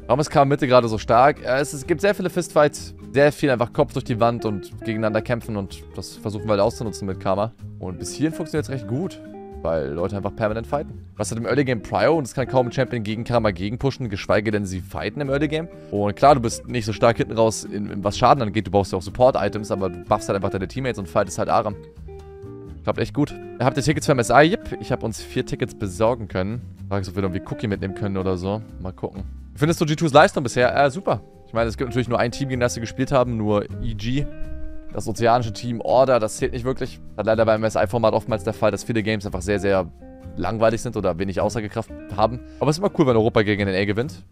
Warum ist Karma Mitte gerade so stark? Es gibt sehr viele Fistfights. Sehr viel einfach Kopf durch die Wand und gegeneinander kämpfen. Und das versuchen wir halt auszunutzen mit Karma. Und bis hierhin funktioniert es recht gut. Weil Leute einfach permanent fighten. Was hat im Early Game Prio und es kann kaum ein Champion gegen Karma gegenpushen, geschweige denn sie fighten im Early Game. Und klar, du bist nicht so stark hinten raus, was Schaden angeht. Du brauchst ja auch Support-Items, aber du buffst halt einfach deine Teammates und fightest halt Aram. Klappt echt gut. Habt ihr Tickets für MSI? Yep. Ich habe uns 4 Tickets besorgen können. Frage ich, ob wir irgendwie Cookie mitnehmen können oder so. Mal gucken. Wie findest du G2s Leistung bisher? Super. Ich meine, es gibt natürlich nur ein Team, gegen das sie gespielt haben, nur EG. Das ozeanische Team Order, das zählt nicht wirklich. Hat leider beim MSI-Format oftmals der Fall, dass viele Games einfach sehr, sehr langweilig sind oder wenig Aussagekraft haben. Aber es ist immer cool, wenn Europa gegen NA gewinnt.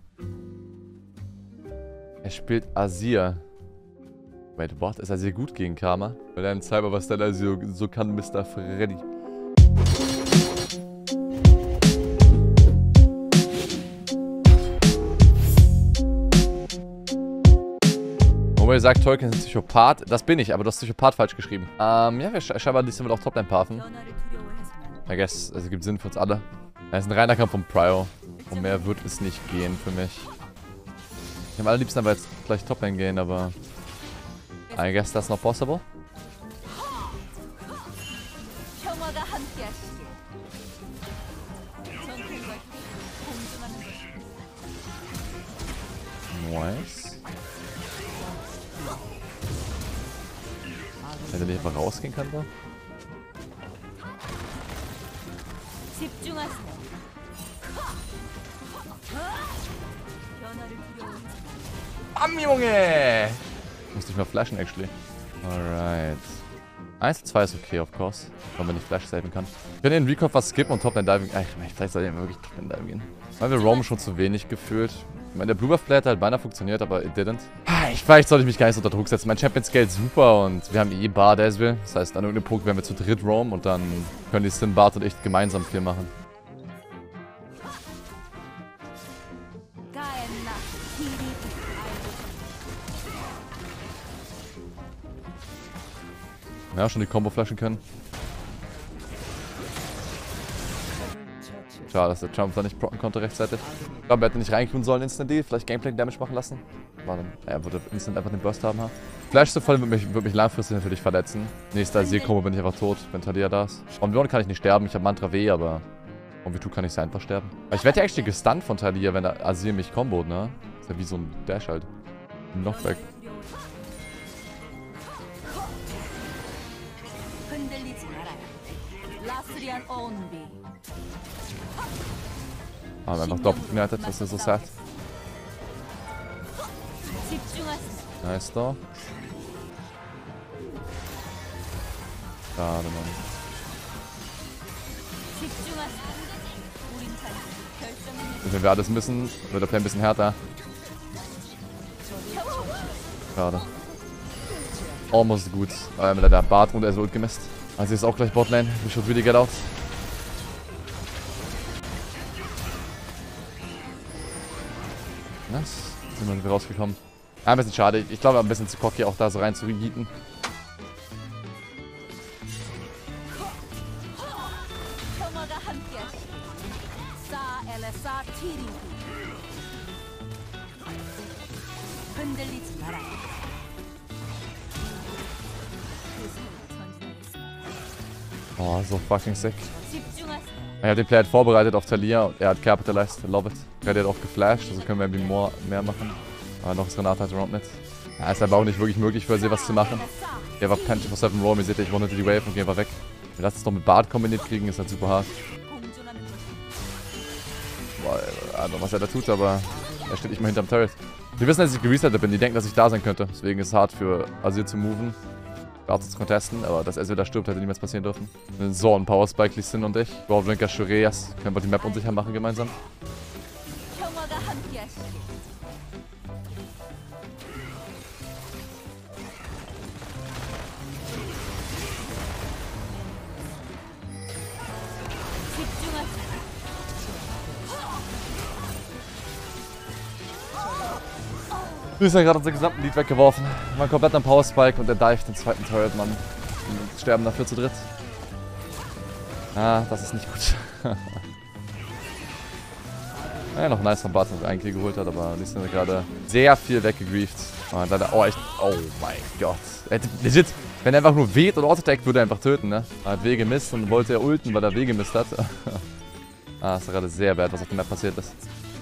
Er spielt Azir. Wait, what? Ist Azir gut gegen Karma? Weil er ein Cyber, was dann Azir so kann, Mr. Freddy. Mobile sagt, Tolkien ist ein Psychopath. Das bin ich, aber du hast Psychopath falsch geschrieben. Ja, wir scheinbar diesmal auch Toplane pathen. I guess, es gibt Sinn für uns alle. Es ist ein reiner Kampf um Prio. Um mehr wird es nicht gehen für mich. Ich am allerliebsten aber jetzt gleich Toplane gehen, aber I guess that's not possible. Nice. Hätte nicht einfach rausgehen können, da? Bam, Junge! Musste ich mal flashen, actually. Alright. 1-2 ist okay, of course. Wenn man nicht flash saven kann. Wir können in Recall was skippen und Toplane Diving. Vielleicht soll ich wirklich Toplane Diving gehen. Weil wir roamen schon zu wenig gefühlt. Ich meine, der Blue Buff Play hat halt beinahe funktioniert, aber it didn't. Vielleicht sollte ich mich gar nicht so unter Druck setzen. Mein Champion scaled super und wir haben eh Bard as well. Das heißt, an irgendeinem Punkt werden wir zu dritt roamen und dann können die Sin, Bard und ich gemeinsam viel machen. Ja, schon die Combo flashen können. Schade, dass der Jump da nicht procken konnte rechtzeitig. Ich glaube, er hätte nicht reinkriegen sollen instantly. Vielleicht Gameplay Damage machen lassen. War dann, er würde instant einfach den Burst haben. Flash zu fallen würde mich langfristig natürlich verletzen. Nächster Azir-Combo bin ich einfach tot, wenn Taliyah da ist. On Beyond kann ich nicht sterben, ich habe Mantra W, aber on V2 kann ich sehr einfach sterben. Ich werde ja actually gestunt von Taliyah, wenn der Azir mich kombot, ne? Ist ja wie so ein Dash halt. Ein Knockback. Ah, einfach doppelt genertet, das ist so sad. Nice da. Schade, Mann. Wenn wir alles müssen, wird der Play ein bisschen härter. Schade. Almost gut. Mit der Bart und er ist ult gemisst. Also ist auch gleich Botlane. We should really get out. Nice. Sind wir rausgekommen. Ja, ein bisschen schade. Ich glaube, ein bisschen zu cocky auch da so rein zu reheaten. Oh, so fucking sick. Er hat den Play halt vorbereitet auf Taliyah und er hat capitalized. Love it. Er hat auch geflasht, also können wir irgendwie mehr machen. Aber noch ist Renata halt around mit. Ja, ist aber auch nicht wirklich möglich für sie was zu machen. Er war Punch for 7 Roam, ihr seht, ich runter die Wave und gehe einfach weg. Wenn wir das jetzt noch mit Bard kombiniert kriegen, ist halt super hart. Boah, also was er da tut, aber er steht nicht mal hinterm Turret. Die wissen, dass ich geresettet bin, die denken, dass ich da sein könnte. Deswegen ist es hart für Azir zu moven. Bard zu contesten, aber dass er wieder stirbt, hätte niemals passieren dürfen. So, ein Power Spike, Lee Sin und ich. Dwarfdrinker, Shureas. Können wir die Map unsicher machen gemeinsam? Wir sind ja gerade unseren gesamten Lead weggeworfen. Wir waren komplett am Power Spike und er dived den zweiten Turret, Mann. Und sterben dafür zu dritt. Ah, das ist nicht gut. Ja, noch nice von Bart, was er eigentlich geholt hat, aber die sind gerade sehr viel weggegrieft. Und dann, oh, echt. Oh mein Gott. Legit, wenn er einfach nur weht und Auto-Attack, würde er einfach töten, ne? Er hat W gemisst und wollte er ulten, weil er W gemisst hat. Das ist gerade sehr bad, was auf der Map passiert ist.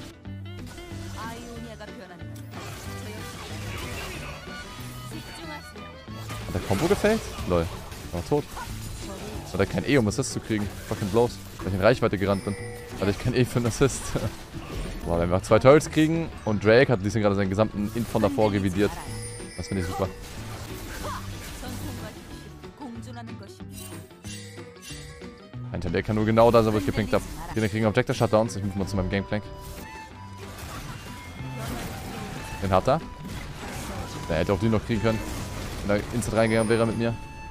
Hat der Combo gefällt? Lol. War tot. Hat er kein E, um Assist zu kriegen. Fucking blows. Weil ich in Reichweite gerannt bin. Hatte ich kein E für einen Assist. Boah, wenn wir 2 Turrets kriegen und Drake hat Lee Sin gerade seinen gesamten Int von davor revidiert. Das finde ich super. Der kann nur genau da sein, wo ich gepinkt habe. Den kriegen Objective Shutdowns. Ich muss mal zu meinem Gangplank. Den hat er. Der hätte auch den noch kriegen können. Wenn er instant reingegangen wäre mit mir.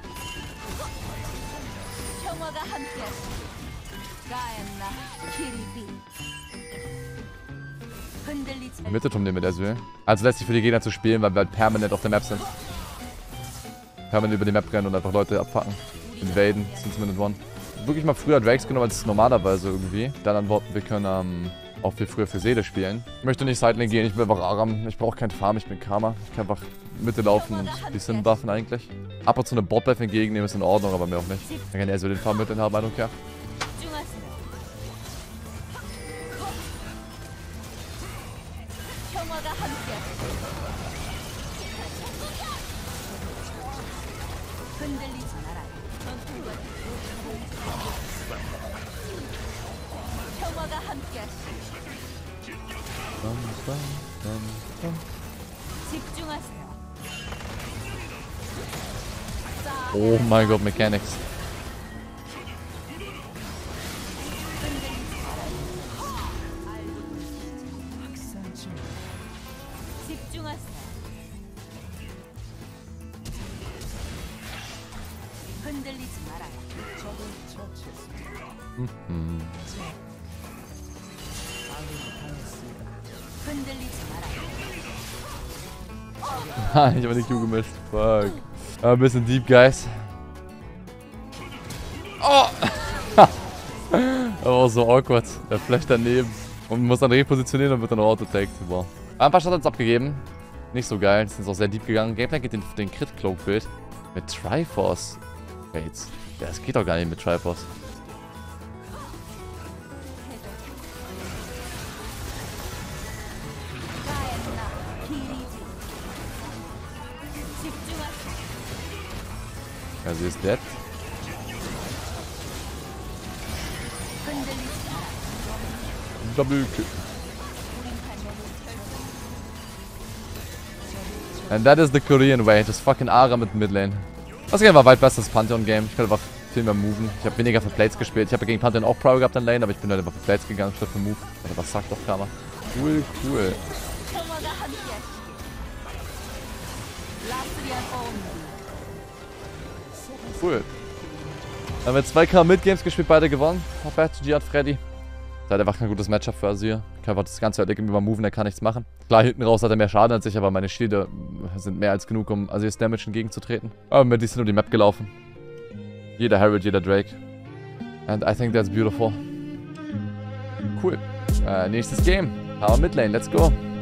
Mitte-Turm nehmen wir der will. Also lässt sich für die Gegner zu spielen, weil wir halt permanent auf der Map sind. Permanent über die Map rennen und einfach Leute abpacken. Invaden, since minute one. Wirklich mal früher Drakes genommen als normalerweise irgendwie. Dann antworten, wir können auch viel früher für Seele spielen. Ich möchte nicht Sidelane gehen, ich bin einfach Aram. Ich brauche keinen Farm, ich bin Karma. Ich kann einfach Mitte laufen und die Sin buffen eigentlich. Ab und zu eine Bot-Buff entgegennehmen ist in Ordnung, aber mir auch nicht. Dann kann er so den Farm mit haben, I don't care. Oh mein Gott, Mechanics. Ich habe nicht Q gemisst. Fuck. Ein bisschen deep, guys. Oh! Aber auch so awkward. Der flasht daneben. Und muss dann repositionieren und wird dann auto-tagged. Wow. Ein paar Shots abgegeben. Nicht so geil. Die sind auch sehr deep gegangen. Gameplay geht den Crit-Cloak-Bild. Mit Triforce. Fates. Ja, das geht doch gar nicht mit Triforce. Ja, sie ist dead. Double kill. And that is the Korean way. Just fucking Aram mit Midlane. Das Game war weit besseres Pantheon-Game. Ich konnte einfach viel mehr moven. Ich habe weniger für Plates gespielt. Ich habe gegen Pantheon auch Pro gehabt in Lane, aber ich bin halt einfach für Plates gegangen statt für Move. Alter, was sagt doch Karma? Cool, cool. Cool. Dann haben wir 2K Mid-Games gespielt, beide gewonnen. Not bad, GG hat Freddy. Das hat einfach kein gutes Matchup für Azir. Ich kann einfach das ganze Early Game über moven, der kann nichts machen. Klar, hinten raus hat er mehr Schaden als ich, aber meine Schilde sind mehr als genug, um Azirs Damage entgegenzutreten. Aber mit die sind nur die Map gelaufen. Jeder Herald, jeder Drake. And I think that's beautiful. Cool. Nächstes Game. Power Midlane, let's go.